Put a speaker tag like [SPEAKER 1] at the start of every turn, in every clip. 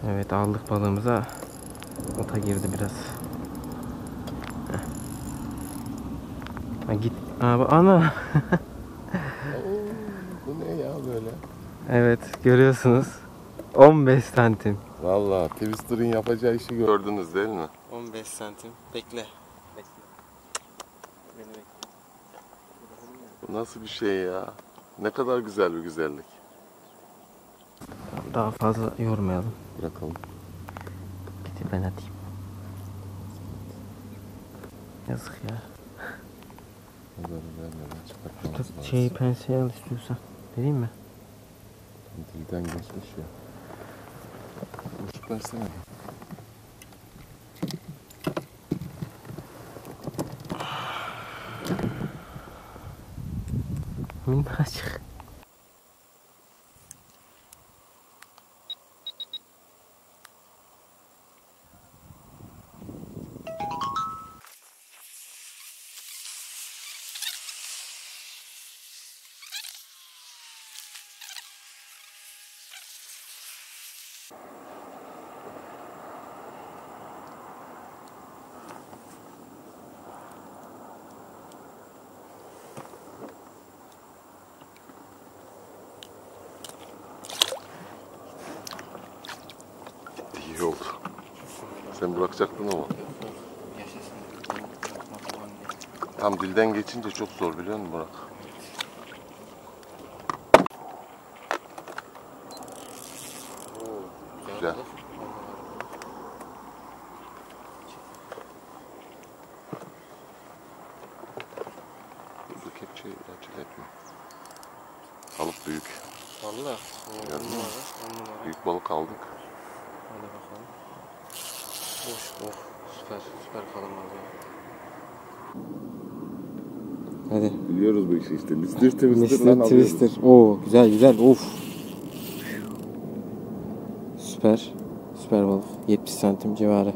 [SPEAKER 1] Evet, aldık balığımıza. Ota girdi biraz. Ha, git. Abi ana.
[SPEAKER 2] Oo, bu ne ya böyle?
[SPEAKER 1] Evet, görüyorsunuz. 15 santim.
[SPEAKER 2] Vallahi Twister'ın yapacağı işi gördünüz değil mi?
[SPEAKER 1] 15 santim. Bekle.
[SPEAKER 2] Bu nasıl bir şey ya? Ne kadar güzel bir güzellik.
[SPEAKER 1] Daha fazla yormayalım.
[SPEAKER 2] Bırakalım.
[SPEAKER 1] Gidip ben atayım. Yazık ya.
[SPEAKER 2] Bunları vermeden çıkartmamız lazım.
[SPEAKER 1] Şeyi penseyi al istiyorsan. Vereyim mi?
[SPEAKER 2] Dilden geçmiş ya. Boşluk versene.
[SPEAKER 1] Minnacık.
[SPEAKER 2] İyi oldu. Sen bırakacaktın ama. Tam dilden geçince çok zor biliyor musun Burak? Güzel. Bu kepçeyi acele etme. Balık büyük.
[SPEAKER 1] Valla.
[SPEAKER 2] Gördün mü? Büyük balık aldık.
[SPEAKER 1] Hadi bakalım. Boş. Oh. Süper kalın balık. Hadi.
[SPEAKER 2] Biliyoruz bu işi işte. Mr.
[SPEAKER 1] Mr. Twister. Oo, güzel. Of. Süper balık. 70 santim civarı.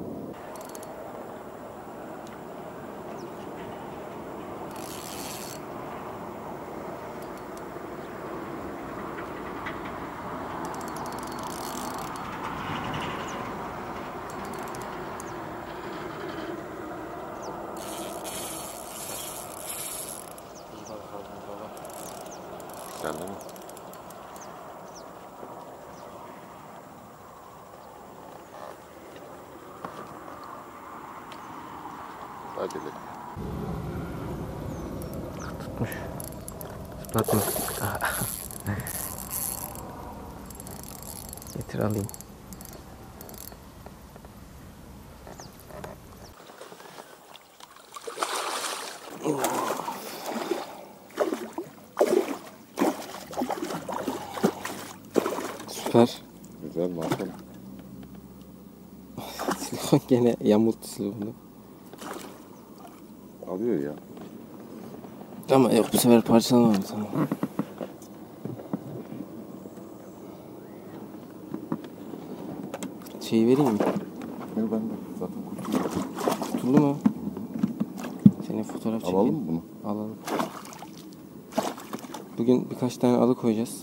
[SPEAKER 2] Güzel değil mi? Acele etme.
[SPEAKER 1] Tutmuş. Zıplatmış. Getir alayım. Süper.
[SPEAKER 2] Güzel maşallah.
[SPEAKER 1] Silikon gene yamulttu silikonu.
[SPEAKER 2] Alıyor ya.
[SPEAKER 1] Ama yok, bu sefer parçalamadı, tamam. Şeyi vereyim mi?
[SPEAKER 2] Ben de zaten kurtuldum.
[SPEAKER 1] Tutuldu mu? Senin fotoğraf çekeyim.
[SPEAKER 2] Alalım mı bunu?
[SPEAKER 1] Alalım. Bugün birkaç tane alıkoyacağız.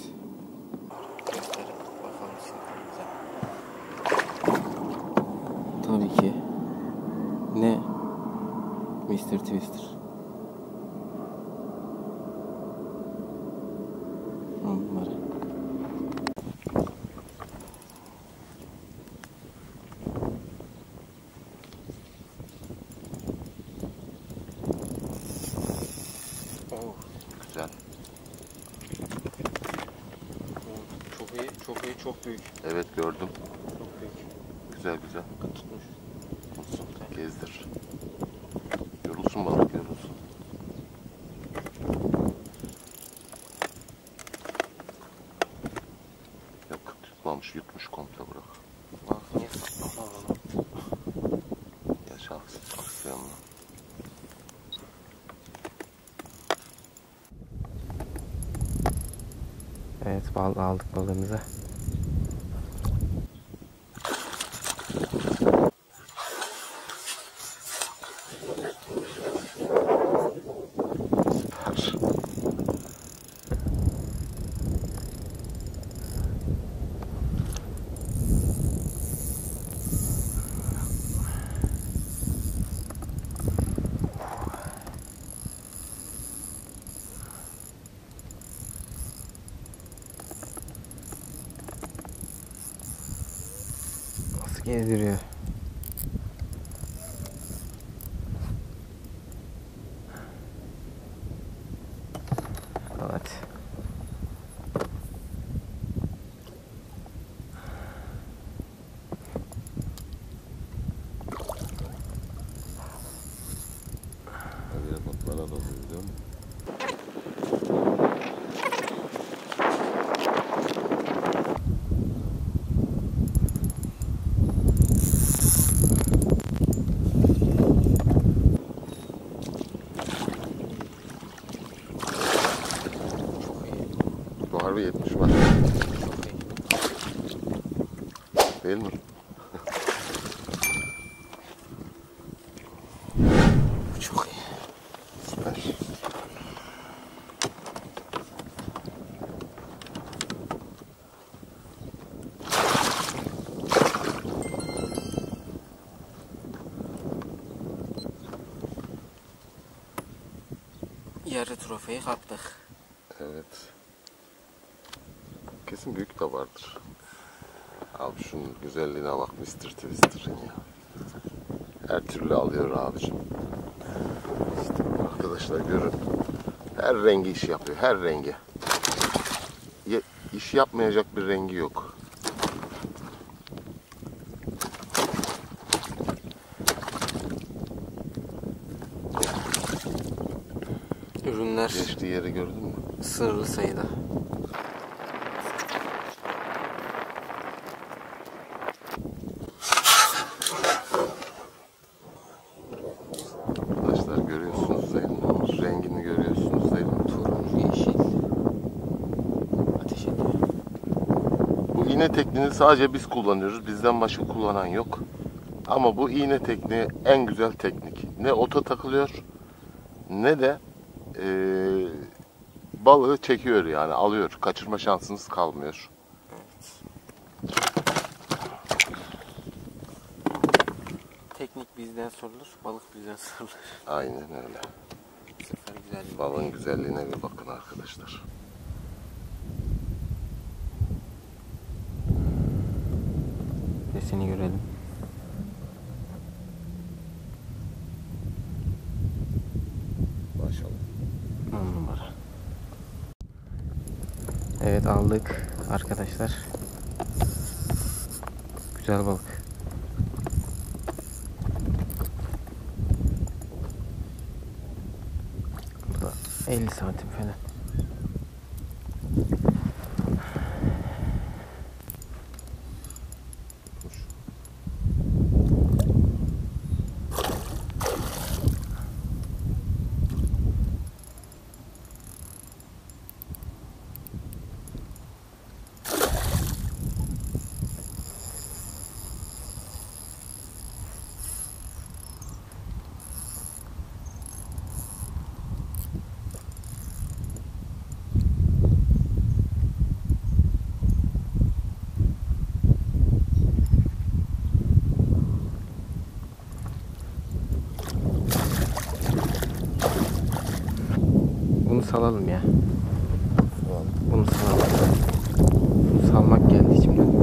[SPEAKER 1] Tabii ki. Ne? Mr. Twister. Numara.
[SPEAKER 2] Güzel.
[SPEAKER 1] Çok iyi, çok büyük.
[SPEAKER 2] Evet gördüm.
[SPEAKER 1] Çok büyük.
[SPEAKER 2] Güzel.
[SPEAKER 1] Tutmuş.
[SPEAKER 2] Olsun. Gezdir. Yorulsun balık yorulsun. Yok tutmamış yutmuş komple bırak.
[SPEAKER 1] Bak niye sıkma
[SPEAKER 2] Yaşa aksiyonla.
[SPEAKER 1] Evet, aldık balığımızı. Gezdiriyor. Evet.
[SPEAKER 2] Hadi bak bana da biliyor musun? Bu harbi 70 var. Değil mi?
[SPEAKER 1] Çok iyi.
[SPEAKER 2] Süper.
[SPEAKER 1] Yarı trofeyi kaptık.
[SPEAKER 2] Evet. Kesin büyük de vardır. Abi şunun güzelliğine bak Mr. Twister'ın ya. Her türlü alıyor abicim. İşte arkadaşlar görün. Her rengi iş yapıyor. Her rengi. İş yapmayacak bir rengi yok.
[SPEAKER 1] Ürünler
[SPEAKER 2] Geçtiği yeri gördün mü?
[SPEAKER 1] sınırlı sayıda.
[SPEAKER 2] Arkadaşlar görüyorsunuz değil mi? Rengini görüyorsunuz değil mi?
[SPEAKER 1] Turuncu, yeşil. Ateş ediyor.
[SPEAKER 2] Bu iğne tekniğini sadece biz kullanıyoruz. Bizden başka kullanan yok. Ama bu iğne tekniği en güzel teknik. Ne ota takılıyor ne de balığı çekiyor yani alıyor. Kaçırma şansınız kalmıyor.
[SPEAKER 1] Teknik bizden sorulur, balık bizden sorulur.
[SPEAKER 2] Aynen öyle.
[SPEAKER 1] Bu sefer güzel bir
[SPEAKER 2] Balığın güzelliğine bir bakın arkadaşlar.
[SPEAKER 1] sesini görelim.
[SPEAKER 2] Maşallah.
[SPEAKER 1] 10 numara. Evet, aldık arkadaşlar. Güzel balık. Bu da 50 santim falan.
[SPEAKER 2] Kuş.
[SPEAKER 1] Bunu salalım ya. Bunu salalım. Bunu salmak geldi içimden.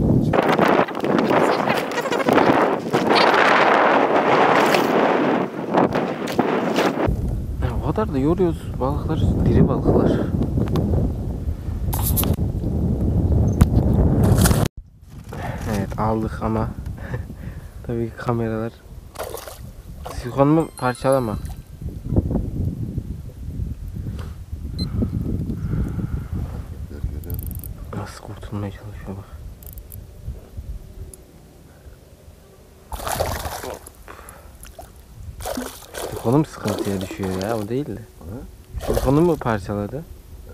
[SPEAKER 1] O kadar da yoruyoruz. Balıklar diri balıklar. Evet, aldık ama tabii ki kameralar. Silikonumu parçalama. Nasıl kurtulmaya çalışıyor bak. Silikonum sıkıntıya düşüyor ya, o değil de. Silikonu mu parçaladı?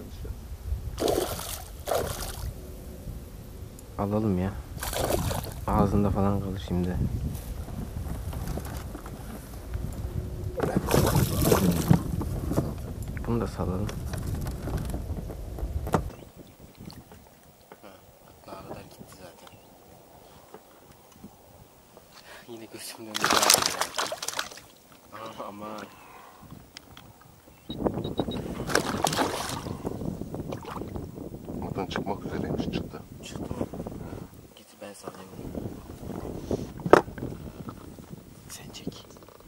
[SPEAKER 1] Alalım ya. Ağzında falan kalır şimdi. Bunu da salalım. Atlağa kadar gitti zaten. Yine gözümden bir daha aman.
[SPEAKER 2] Buradan çıkmak üzereymiş çıktı.
[SPEAKER 1] Çıktı mı? Git ben salayım. çek.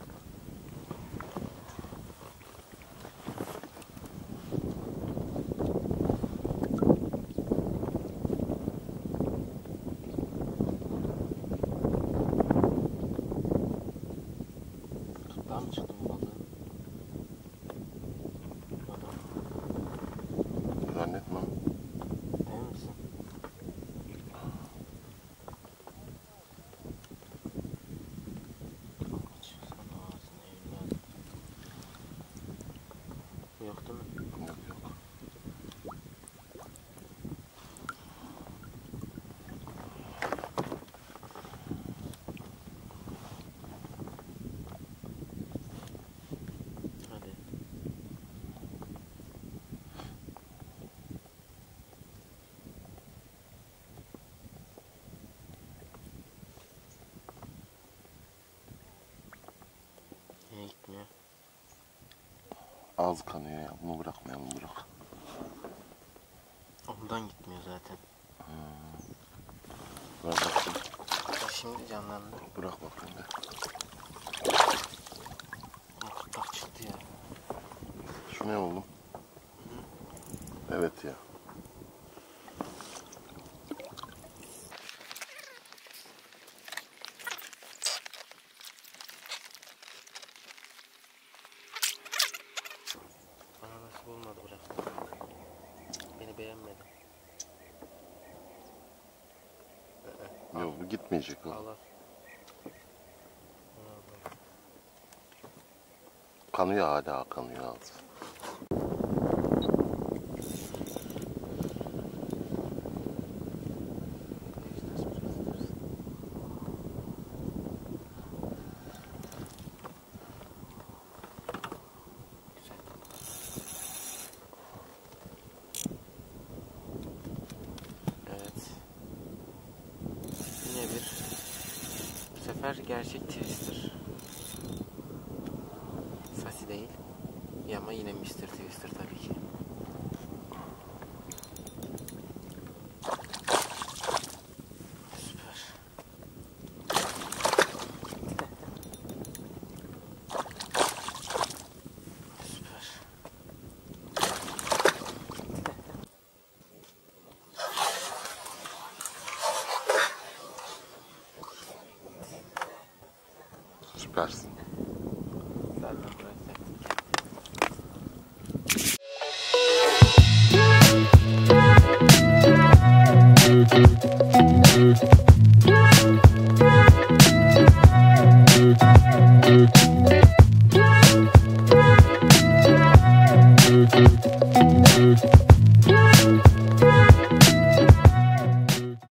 [SPEAKER 1] Tuttan mı çıktı bu balığı?
[SPEAKER 2] Zannetmem.
[SPEAKER 1] Emin misin? Çıksana ağzına evladım. Yok değil mi?
[SPEAKER 2] Yok yok.
[SPEAKER 1] Hadi. Niye gitmiyor?
[SPEAKER 2] Ağzı kanıyor ya. Bunu bırakmayalım, bırak.
[SPEAKER 1] Ondan gitmiyor zaten.
[SPEAKER 2] Bırak bakayım.
[SPEAKER 1] Şimdi canlandı.
[SPEAKER 2] Bırak bakayım de.
[SPEAKER 1] Mutlak çıktı ya.
[SPEAKER 2] Şu ne oğlum? Evet ya.
[SPEAKER 1] Bana nasip olmadı bıraktı. Beni beğenmedi.
[SPEAKER 2] Yok bu gitmeyecek o.
[SPEAKER 1] Al al.
[SPEAKER 2] Kanıyor hala, kanıyor ağzı.
[SPEAKER 1] Evet. Yine bu sefer gerçek Twister. Sasi değil. Ama yine Mr. Twister tabii ki. Süper. Süper.
[SPEAKER 2] Süpersin.
[SPEAKER 1] Zaten bıraksaktım.
[SPEAKER 3] Thank you.